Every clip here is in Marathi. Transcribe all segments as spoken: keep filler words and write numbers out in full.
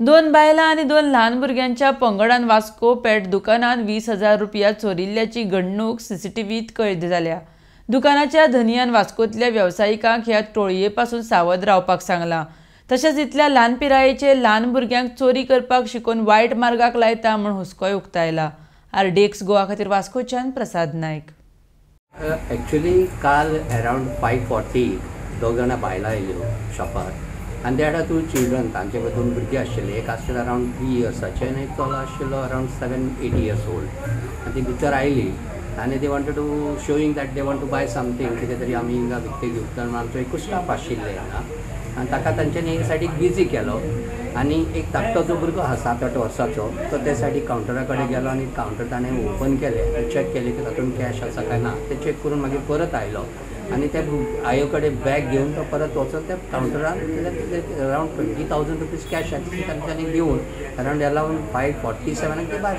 दोन बायलां आनी दोन ल्हान भुरग्यांच्या पंगडान वास्को पेट दुकानात वीस हजार रुपया चोरिल्ल्याची घडणूक सीसीटीव्हीत कैद जाल्या। दुकानाच्या धनियान वास्कोतल्या व्यावसायिकांक ह्या टोळये पासून सावध रावपाक सांगलां। तशेंच इतल्या ल्हान पिरायेचे ल्हान भुरग्यांक चोरी करपाक शिकोवन वायट मार्गाक लायता म्हूण हुस्कोय उक्तायला। आरडीएक्स गोवा खातीर वास्कोच्यान प्रसाद नायक। एक्चुअली काल अराउंड फाइव फोर्टी दोग जाणां बायलां आयल्यो शॉपार आनी दे हॅड टू चिल्ड्रन। तांचे दोन भुरगीं आशिल्ले, एक आशिल्लो अराउंड थ्री इयर्साचे आनी एक चलो आशिल्लो around seven eight years old. आनी ती भितर आयली आनी they wanted to showing that they want to buy something, कितें तरी आमी हिंगा विकते घेवंक तर आमचो एकूच स्टाफ आशिल्ले हांगा आनी ताका तांच्यांनी एक सायडीक बिजी केलो आनी एक धाकटो भुरगो आहा सात आठ वर्साचो तो ते सायडीक कावंटरा कडेन गेलो आनी कावंटर ताणें ओपन केलें, चॅक केलें की तातूंत कॅश आसा काय ना तें चॅक करून मागीर परत आयलो आनी त्या आयो कडेन बॅग घेवन तो परत वचून त्या कावंटरान around twenty thousand rupees cash तांच्यांनी घेवन अराउंड अराउंड फायव फोर्टी सेवनाक ती भायर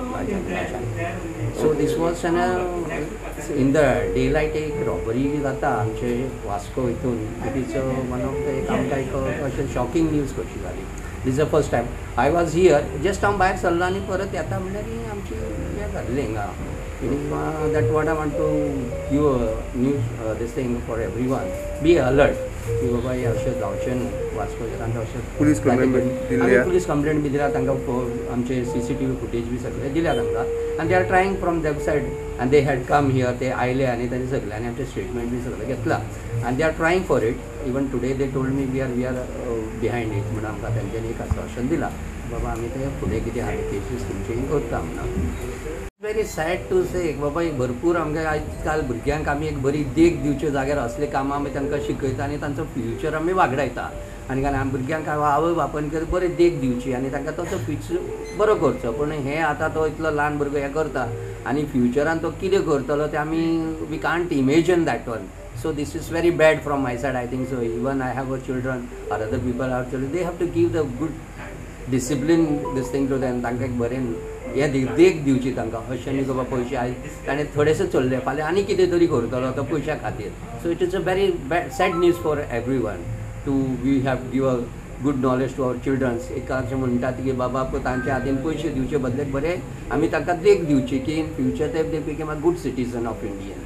सरली। So this was an in the day light एक रॉबरी जाता आमचे वास्को हितून। It is one of the एक आमकां एक अशें शॉकिंग न्यूज कशी जाली। This the first time I was here, just हांव भायर सरलो आनी परत येता म्हणल्यार ही आमची हें जाल्लें हिंगा। That what I want to give a news uh, this thing for everyone. Be alert. की बाबा हे अशें जावचें न्हू वास्कोचे तांकां अशें पुलीस कंप्लेंट आमी पुलीस कंप्लेंट बी दिल्या तांकां आमचे C C T V footage बी सगळें दिल्या तांकां आनी they are trying from that side आनी दे हॅड कम हियर, ते आयले आनी तांणी सगळ्यांनी आमचे स्टेटमेंट बी सगळें घेतला आनी they are trying for it. Even today they told me we are we are behind it म्हणून आमकां तांच्यांनी एक आश्वासन दिलां बाबा आमी ते फुडें कितें आहा केसीस तुमचे करता म्हणून। वेरी सॅड टू से बाबा एक भरपूर आमकां आयज काल भुरग्यांक आमी एक बरी देख दिवचे जाग्यार असले कामां आमी तांकां शिकयता आनी तांचो फ्युचर आमी वागडायता आनी आमी भुरग्यांक आवय बापायन बरी देख दिवची आनी तांकां तो फ्युचर बरो करचो। पूण हे आतां तो इतलो ल्हान भुरगो हें करता आनी फ्युचरान तो कितें करतलो ते आमी we can't imagine that one. So this is very bad from my side. I think so even I have a children or other people have children, they have to give the good discipline this thing to them. तांकां एक बरें हे देख दिवची तांकां, अशें न्ही बाबा पयशे आयज ताणें थोडेशे चल्ले फाल्यां आनी कितें तरी करतलो तो पयशा खातीर। So it is a very bad sad news for every one to we have give a good knowledge to our childrens. एक अशें म्हणटात की बाबा तांच्या हातीन पयशे दिवचे बदले बरें आमी तांकां देख दिवची की इन फ्युचर ते they became a good citizen of India.